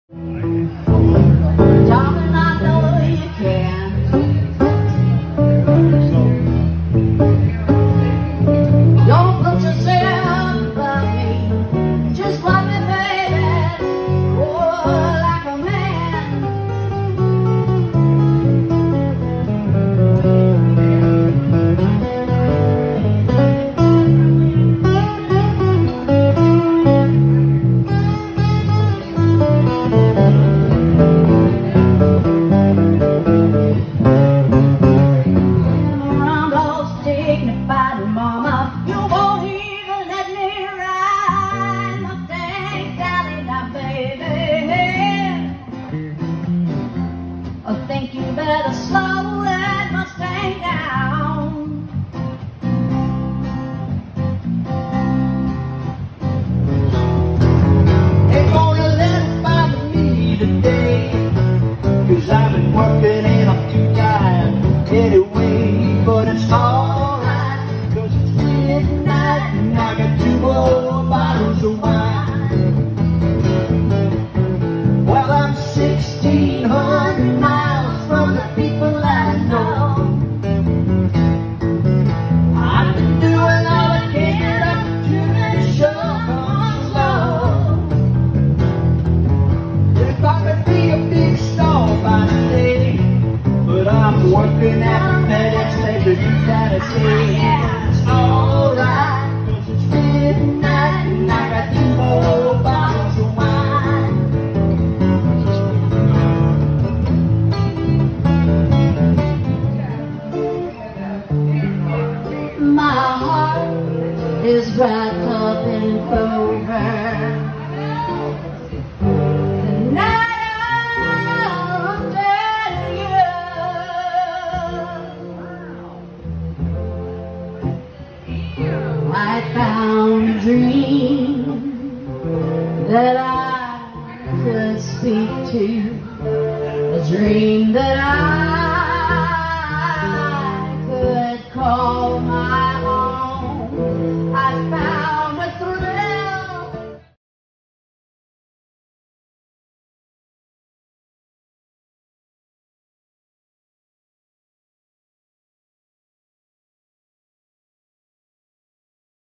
Darling, I know you can. Don't put yourself above me. Just love me, baby. Oh, like a man. Dignified mama, you won't even let me ride Mustang Sally now, baby. I think you better slow that Mustang down. Ain't gonna let it bother me today, 'cause I've been working and I'm too tired anyway. But it's alright, 'cause it's midnight and I got 2 more bottles of wine. Well, I'm 1,600 miles from the people I know. I've been doing all I can up to that show comes slow. There's gonna be a big storm by today, but I'm working at the FedEx station in Tennessee. It's alright, 'cause it's midnight and I got 2 more bottles of wine. My heart is wrapped up in clover. I found a dream that I could speak to, a dream that I